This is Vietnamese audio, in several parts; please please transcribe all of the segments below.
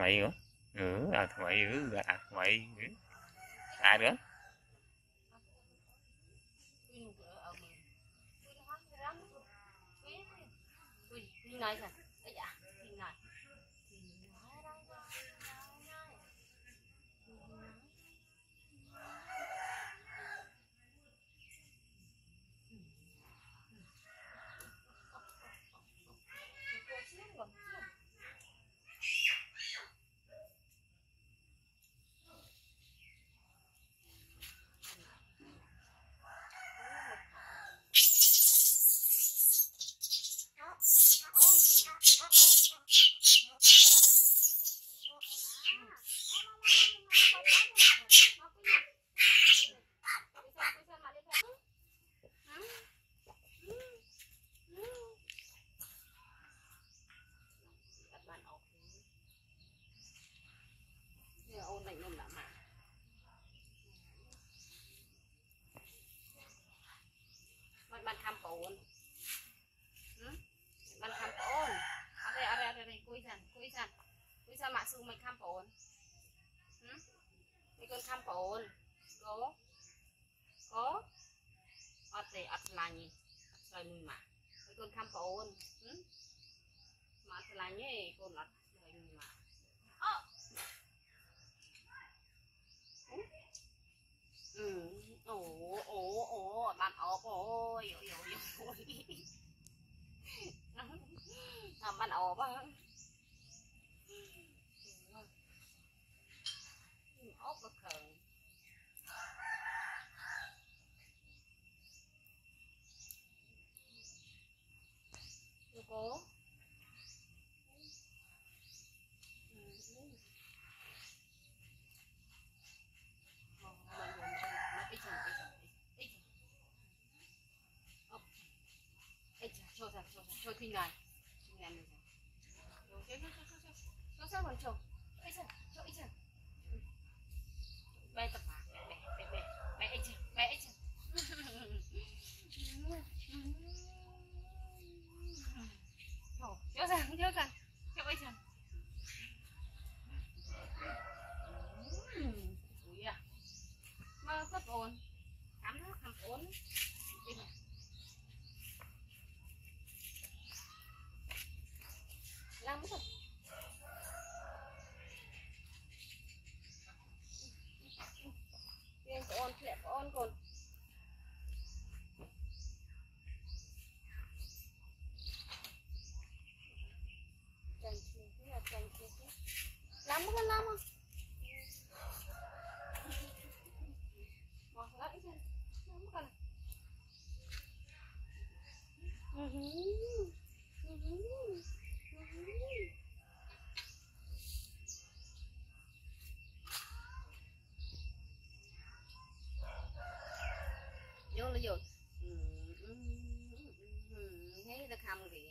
mày nữa thằng mày thằng mày ai nữa nói rằng bạn tham ổn bạn tham ổn ở đây cúi dần mạ su mày tham ổn mày con tham ổn có ở đây ở là gì rồi mình mà mày con tham ổn mà là nhé con lật rồi mình mà ồ bạn ốp ôi bạn ốp á ốp bực khờ cô cho thi này cho sao còn chồng cho ít chừng bay tập à bé ít chừng cho rằng cho ít chừng ui à mà rất ổn cảm ổn làm rồi tiền ổn thiệt ổn còn làm không làm không bỏ lại xem làm không vô là vô thấy nó khăm kìa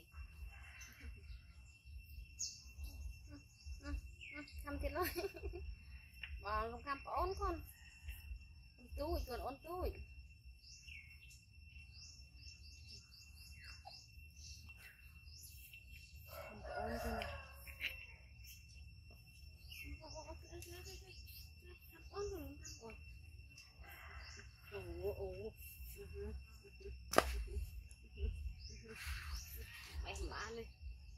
khăm thiệt luôn mà không khăm ổn con túi còn ổn túi mày má đi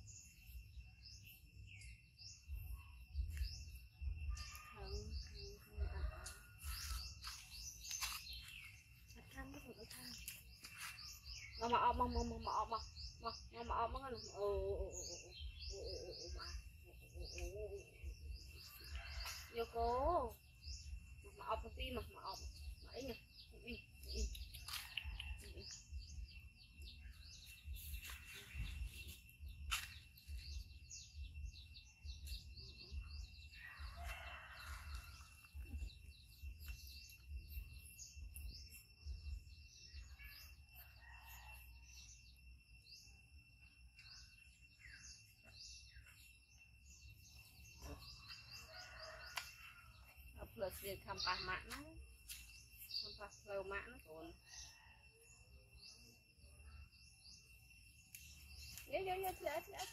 mà ốp vô cô mà ốp một tí mà ốp mà ấy nhỉ plus dia kampah makna kampah slow makna còn vô